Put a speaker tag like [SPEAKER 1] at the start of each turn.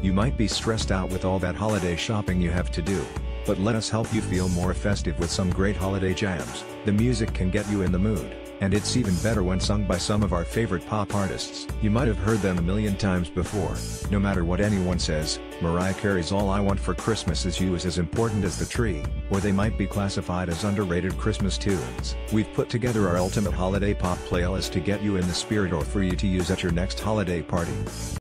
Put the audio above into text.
[SPEAKER 1] You might be stressed out with all that holiday shopping you have to do. But let us help you feel more festive with some great holiday jams. The music can get you in the mood, and it's even better when sung by some of our favorite pop artists. You might have heard them a million times before. No matter what anyone says, Mariah Carey's All I Want for Christmas Is You is as important as the tree, or they might be classified as underrated Christmas tunes. We've put together our ultimate holiday pop playlist to get you in the spirit or for you to use at your next holiday party.